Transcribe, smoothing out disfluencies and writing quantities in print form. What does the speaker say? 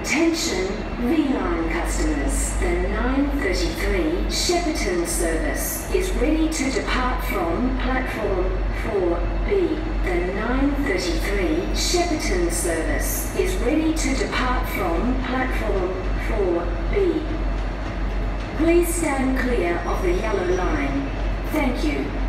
Attention V-Line customers, the 9:33 Shepperton service is ready to depart from platform 4B. The 9:33 Shepperton service is ready to depart from platform 4B. Please stand clear of the yellow line. Thank you.